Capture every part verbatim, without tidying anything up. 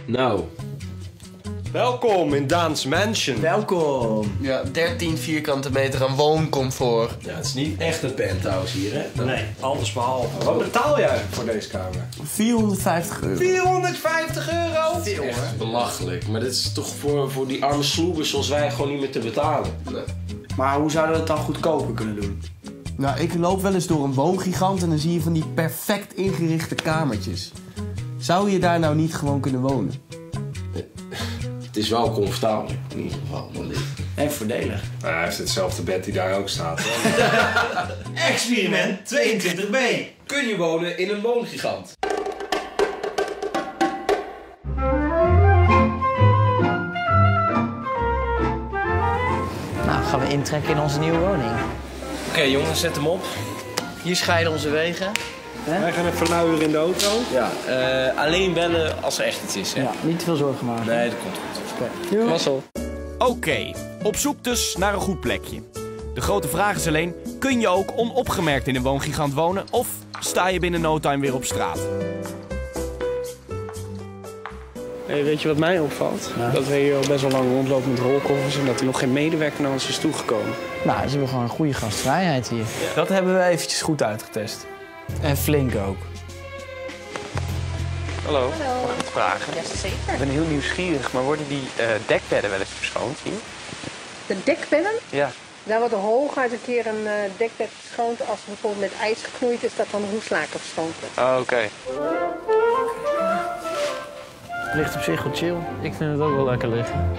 Nou. Welkom in Daan's Mansion. Welkom. Ja, dertien vierkante meter aan wooncomfort. Ja, het is niet echt een penthouse hier, hè? Nee, alles behalve. Wat betaal jij voor deze kamer? vierhonderdvijftig euro. vierhonderdvijftig euro? Veel, hè? Echt belachelijk. Maar dit is toch voor, voor die arme sloebers zoals wij gewoon niet meer te betalen. Nee. Maar hoe zouden we het dan goedkoper kunnen doen? Nou, ik loop wel eens door een woongigant en dan zie je van die perfect ingerichte kamertjes. Zou je daar nou niet gewoon kunnen wonen? Het is wel comfortabel, in ieder geval. Maar dit... En voordelig. Nou, hij heeft hetzelfde bed die daar ook staat. Experiment tweeëntwintig B. Kun je wonen in een woongigant? Nou, gaan we intrekken in onze nieuwe woning. Oké okay, jongens, zet hem op. Hier scheiden onze wegen. Wij gaan even een uur in de auto. Ja, uh, alleen bellen als er echt iets is, hè? Ja, niet te veel zorgen maken. Nee, dat komt goed. Oké, okay. Mazzel. Oké, okay, op zoek dus naar een goed plekje. De grote vraag is alleen, kun je ook onopgemerkt in een woongigant wonen of sta je binnen no time weer op straat? Hey, weet je wat mij opvalt? Ja. Dat we hier al best wel lang rondlopen met rolkoffers en dat er nog geen medewerker naar ons is toegekomen. Nou, ze hebben gewoon een goede gastvrijheid hier. Ja. Dat hebben we eventjes goed uitgetest. En flink ook. Hallo. Hallo. Mag ik het vragen? Ja, zeker. Ik ben heel nieuwsgierig, maar worden die uh, dekbedden wel eens verschoond hier? De dekbedden? Ja. Daar wordt er hooguit een keer een uh, dekbed verschoond. Als het bijvoorbeeld met ijs geknoeid is, dat dan de hoeslaken verschoond wordt. Oh, oké. Okay. Ligt op zich wel chill. Ik vind het ook wel lekker liggen.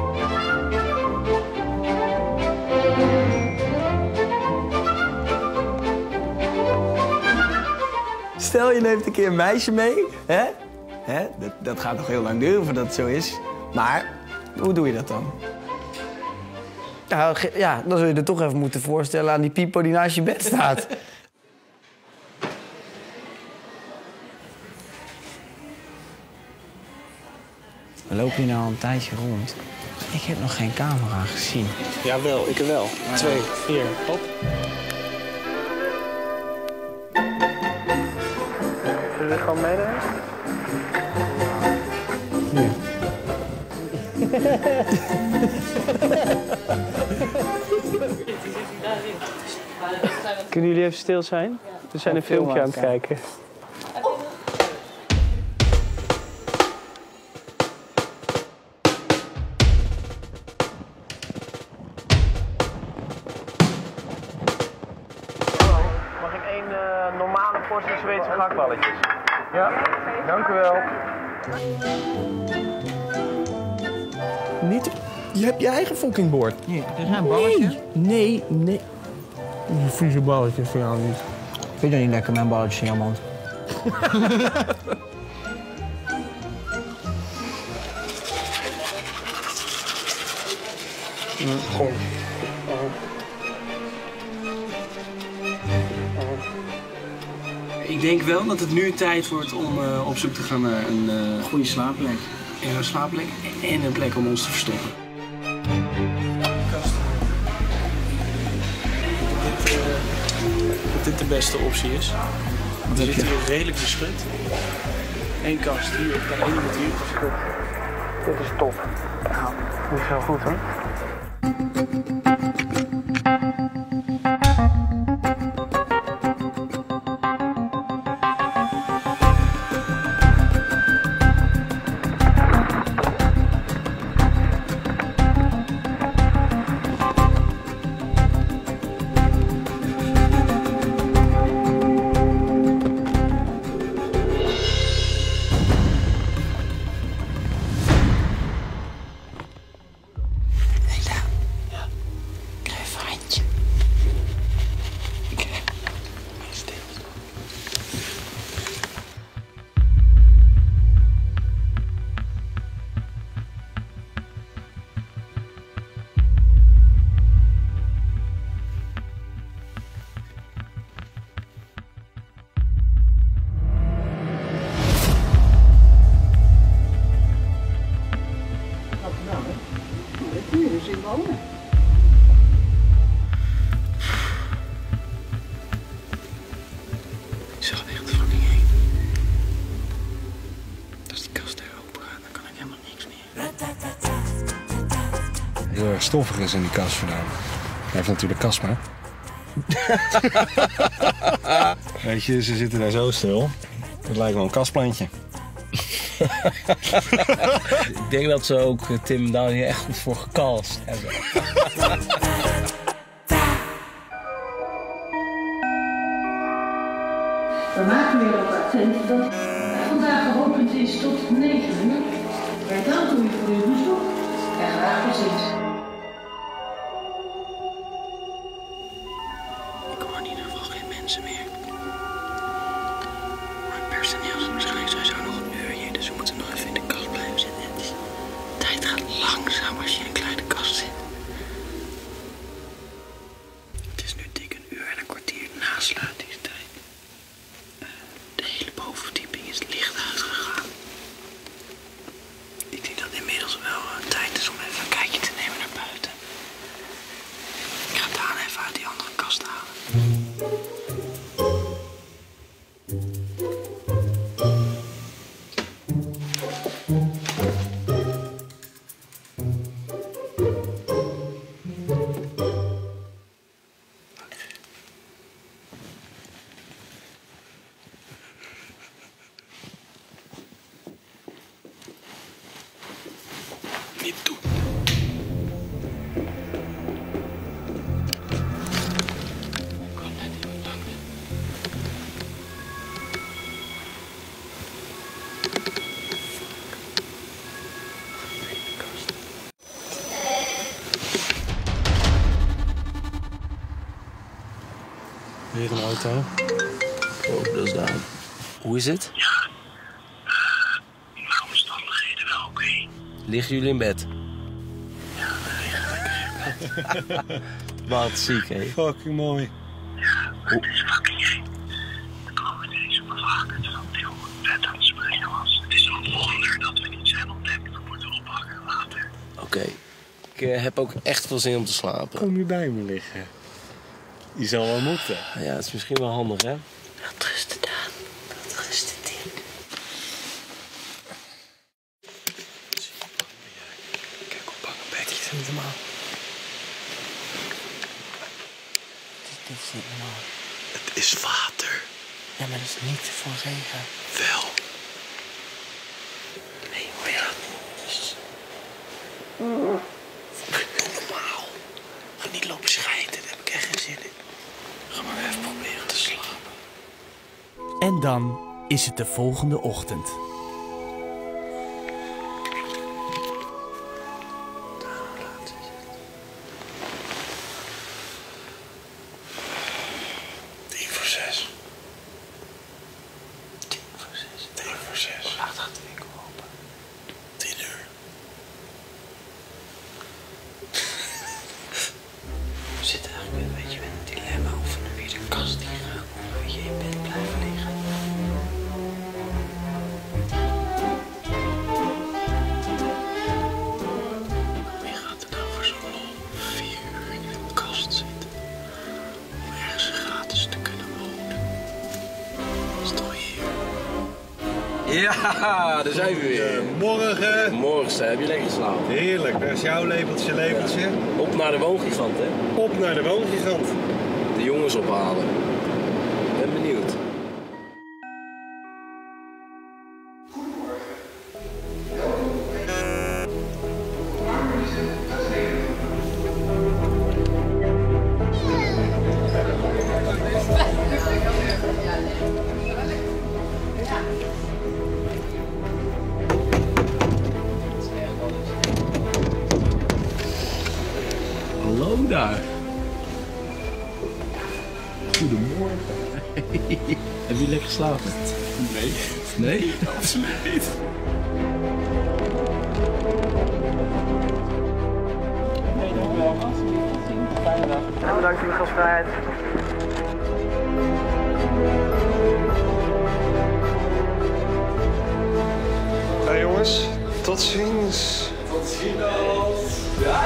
Stel je neemt een keer een meisje mee, hè? hè? Dat, dat gaat nog heel lang duren voordat het zo is. Maar, hoe doe je dat dan? Nou, ja, dan zul je er toch even moeten voorstellen aan die Pipo die naast je bed staat. We lopen hier nou al een tijdje rond. Ik heb nog geen camera gezien. Jawel, ik er wel. Ah, Twee, vier, hop. Zullen we gewoon meenemen? Nu. Kunnen jullie even stil zijn? We zijn een filmpje aan het kijken. Mag ik één uh, normale portie Zweedse gehaktballetjes? Ja, dank u wel. Niet... Je hebt je eigen fucking bord. Nee, er zijn balletjes. Nee, nee. Die vieze balletjes voor jou niet. Vind je dat niet lekker, mijn balletjes in jouw mond? Kom. Ik denk wel dat het nu tijd wordt om uh, op zoek te gaan naar een uh, goede slaapplek. Ja, een slaapplek en een plek om ons te verstoppen. Kast. Dat, uh, dat dit de beste optie is. We zitten hier redelijk beschut. Eén kast hier, op de ene met hier beschut. Dit is top. Nou, dit is wel goed hoor. Ik zag echt fucking heen. Als die kast daar open gaat, dan kan heel erg stoffig is in die kast vandaan. Hij heeft natuurlijk kasma. Weet je, ze zitten daar zo stil. Het lijkt wel een kastplantje. Ik denk dat ze ook Tim daar hier echt goed voor gekalst hebben. We maken weer op attent dat vandaag geopend is tot negen uur. Wij danken u voor uw bezoek en graag tot ziens. Ik hoor in ieder geval geen mensen meer. Maar het personeel is waarschijnlijk sowieso nog een uurtje, dus we moeten nog even in de kast blijven zitten. Het is, de tijd gaat langzaam als je in een kleine kast zit. Het is nu dik een uur en een kwartier na sluitingstijd. Uh, de hele bovenverdieping is licht uitgegaan. Ik denk dat het inmiddels wel uh, tijd is om even een kijkje te nemen naar buiten. Ik ga Daan even uit die andere kast halen. Niet doen. Kan net niet wat lang. Weer een auto. Oh, dat is Daan. Hoe is het? Ja, uh, in de omstandigheden wel oké. Okay. Liggen jullie in bed? Ja, we liggen lekker in bed. Wat ziek, hè? Fucking mooi. Ja, maar het is fucking eng. We komen ineens op een wagen terwijl Theo vet aan het springen was. Het is een wonder dat we niet zijn ontdekt. We moeten oppakken later. Oké. Okay. Ik uh, heb ook echt veel zin om te slapen. Kom nu bij me liggen. Je zal wel moeten. Ja, het is misschien wel handig, hè? Wat rusten, Daan. Wat rusten, Tim. Kijk hoe bang een bedje is. Niet normaal. Dit, dit is niet normaal. Het is water. Ja, maar dat is niet voor regen. Wel. Nee, hoor je dat? Normaal. Ga niet lopen scheiden, daar heb ik echt geen zin in. Ga maar even proberen te slapen. En dan is het de volgende ochtend. Tien voor zes. Tien voor zes. Tien voor zes. Hoe laat gaat de winkel open? Tien uur. We zitten eigenlijk een beetje met een dilemma of we nu weer de kast in gaan of we je in bed blijven liggen. Wie gaat er nou voor zo'n lol vier uur in de kast zitten om ergens gratis te kunnen wonen? Dat is toch hier? Ja, daar zijn we weer. Morgen. Morgen, heb je lekker geslapen? Heerlijk, daar is jouw lepeltje, lepeltje. Ja. Op naar de woongigant, hè? Op naar de woongigant. De jongens ophalen. Ben benieuwd. Hallo daar. Goedemorgen. Heb je lekker geslapen? Nee. Nee? Absoluut niet. Nee, dankjewel. Alsjeblieft. Fijne dag. Ja, bedankt voor de gastvrijheid. Hey jongens, tot ziens. Tot ziens. Ja,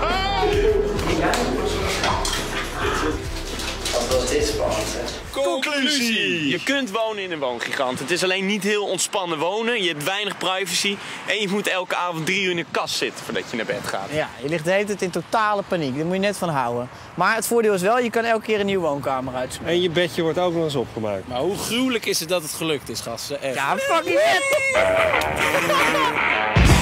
Wat was dit spannend, hè? Koek Conclusie! Je kunt wonen in een woongigant. Het is alleen niet heel ontspannen wonen. Je hebt weinig privacy. En je moet elke avond drie uur in de kast zitten voordat je naar bed gaat. Ja, je ligt de hele tijd in totale paniek. Daar moet je net van houden. Maar het voordeel is wel, je kan elke keer een nieuwe woonkamer uitspreken. En je bedje wordt ook nog eens opgemaakt. Maar hoe gruwelijk is het dat het gelukt is, gasten? Echt. Ja, fucking vet!